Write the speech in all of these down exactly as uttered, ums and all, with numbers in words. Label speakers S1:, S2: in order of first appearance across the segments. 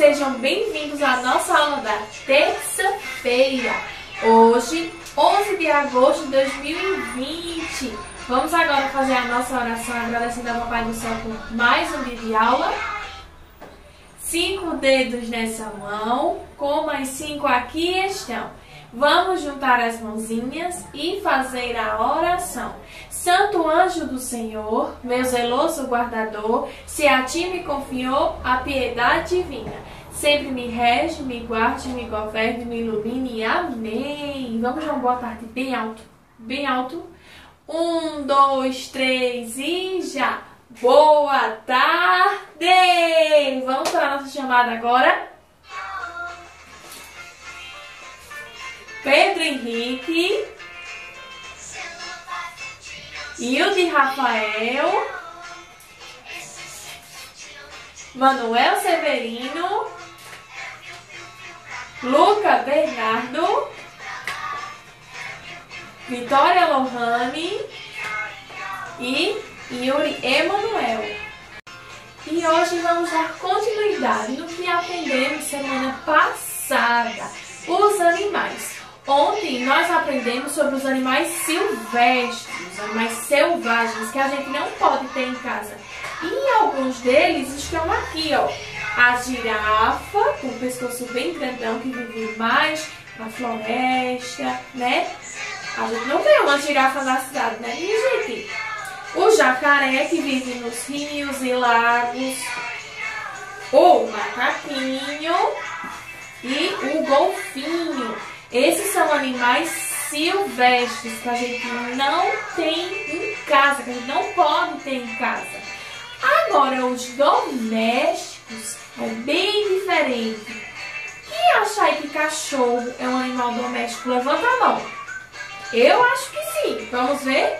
S1: sejam bem-vindos à nossa aula da terça-feira. Hoje, onze de agosto de dois mil e vinte. Vamos agora fazer a nossa oração agradecendo ao Papai do Céu por mais um dia de aula. Cinco dedos nessa mão, como as cinco aqui estão. Vamos juntar as mãozinhas e fazer a oração. Santo anjo do Senhor, meu zeloso guardador, se a ti me confiou a piedade divina, sempre me rege, me guarde, me governe, me ilumine. Amém. Vamos dar uma boa tarde bem alto, bem alto. Um, dois, três e já. Boa tarde! Vamos para a nossa chamada agora. Pedro Henrique, Hilde Rafael, Manuel Severino, Luca Bernardo, Vitória Lohane e Yuri Emanuel. E hoje vamos dar continuidade no que aprendemos semana passada, os animais. Ontem nós aprendemos sobre os animais silvestres, os animais selvagens que a gente não pode ter em casa. E alguns deles estão aqui, ó. A girafa, com o pescoço bem grandão, que vive mais na floresta, né? A gente não vê uma girafa na cidade, né, minha gente? O jacaré, que vive nos rios e lagos. O macaquinho e o golfinho. Esses são animais silvestres que a gente não tem em casa, que a gente não pode ter em casa. Agora, os domésticos é bem diferente. Quem acha aí que cachorro é um animal doméstico? Levanta a mão. Eu acho que sim. Vamos ver?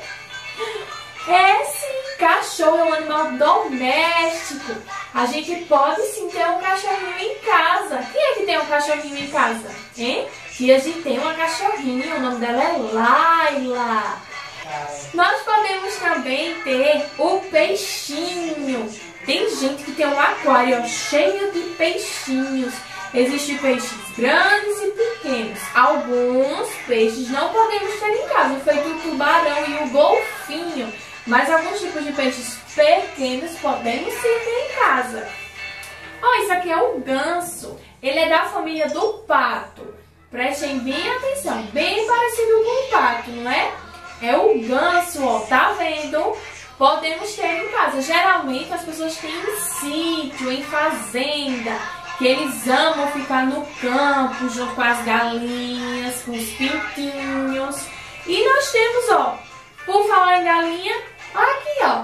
S1: É sim, cachorro é um animal doméstico. A gente pode sim ter um cachorrinho em casa. Quem é que tem um cachorrinho em casa? Hein? E a gente tem uma cachorrinha, o nome dela é Laila. Nós podemos também ter o peixinho. Tem gente que tem um aquário cheio de peixinhos. Existem peixes grandes e pequenos. Alguns peixes não podemos ter em casa, feito o tubarão e o golfinho. Mas alguns tipos de peixes pequenos podemos sim ter em casa. Ó, isso aqui é o ganso. Ele é da família do pato. Prestem bem atenção, bem parecido com o pato, não é? É o ganso, ó, tá vendo? Podemos ter em casa. Geralmente as pessoas têm em sítio, em fazenda, que eles amam ficar no campo, junto com as galinhas, com os pintinhos. E nós temos, ó, por falar em galinha, olha aqui, ó.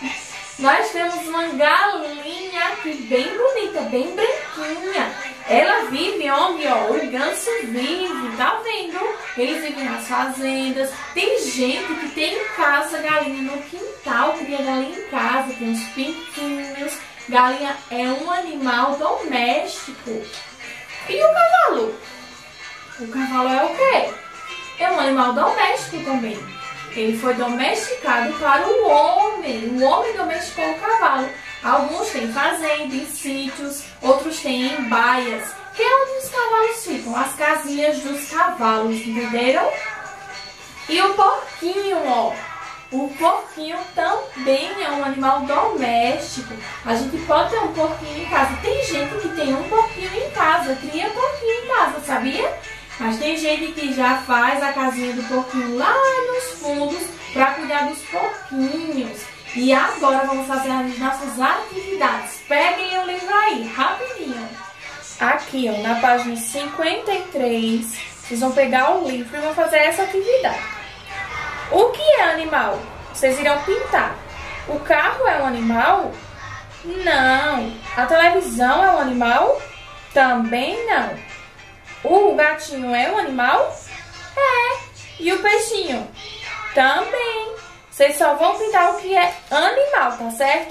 S1: Nós temos uma galinha aqui bem bonita, bem branquinha. Ela vive onde, ó, o ganso vive, tá vendo? Eles vivem nas fazendas. Tem gente que tem em casa galinha no quintal, cria galinha em casa, tem uns pintinhos. Galinha é um animal doméstico. E o cavalo? O cavalo é o quê? É um animal doméstico também. Ele foi domesticado para o homem. O homem domesticou o cavalo. Alguns têm fazenda, em sítios, outros têm em baias, que é onde os cavalos ficam, as casinhas dos cavalos, entenderam? E o porquinho, ó. O porquinho também é um animal doméstico. A gente pode ter um porquinho em casa. Tem gente que tem um porquinho em casa, cria porquinho em casa, sabia? Mas tem gente que já faz a casinha do porquinho lá nos fundos para cuidar dos porquinhos. E agora vamos fazer as nossas atividades. Peguem o livro aí, rapidinho. Aqui, ó, na página cinquenta e três, vocês vão pegar o livro e vão fazer essa atividade. O que é animal? Vocês irão pintar. O carro é um animal? Não. A televisão é um animal? Também não. O gatinho é um animal? É. E o peixinho? Também. Vocês só vão pintar o que é animal, tá certo?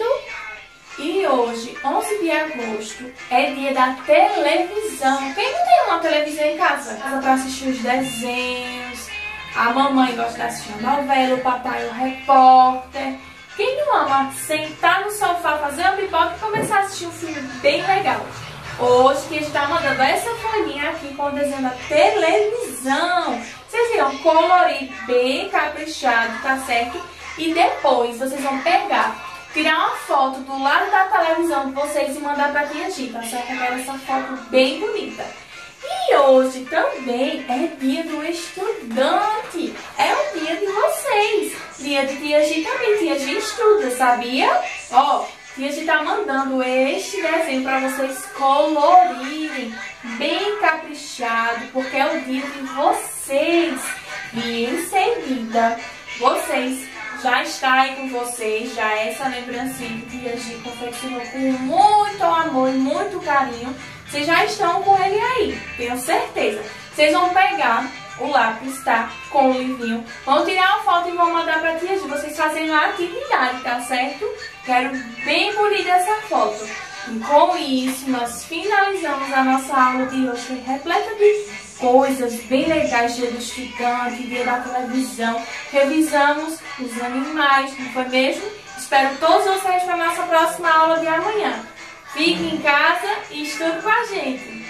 S1: E hoje, onze de agosto, é dia da televisão. Quem não tem uma televisão em casa? Casa para assistir os desenhos. A mamãe gosta de assistir a novela, o papai o repórter. Quem não ama sentar no sofá, fazer uma pipoca e começar a assistir um filme bem legal? Hoje que a gente está mandando essa folhinha aqui com o desenho da televisão. Vocês viram, colorir bem caprichado, tá certo? E depois vocês vão pegar, tirar uma foto do lado da televisão de vocês e mandar pra tia Gi, tá certo? Eu quero essa foto bem bonita. E hoje também é dia do estudante. É o dia de vocês. Dia de tia Gi também. Tia Gi estuda, sabia? Ó, tia Gi tá mandando este desenho para vocês colorirem bem caprichado, porque é o dia de vocês. E em seguida, vocês já está aí com vocês, já essa lembrancinha que tia Gi confeccionou com muito amor e muito carinho. Vocês já estão com ele aí, tenho certeza. Vocês vão pegar o lápis, tá? Com o livrinho. Vão tirar uma foto e vão mandar pra tia Gi. Vocês fazem a atividade, tá certo? Quero bem bonita essa foto. E com isso, nós finalizamos a nossa aula de hoje, foi repleta de coisas bem legais. Dia do estudante, dia da televisão. Revisamos os animais, não foi mesmo? Espero todos vocês para a nossa próxima aula de amanhã. Fique em casa e estude com a gente.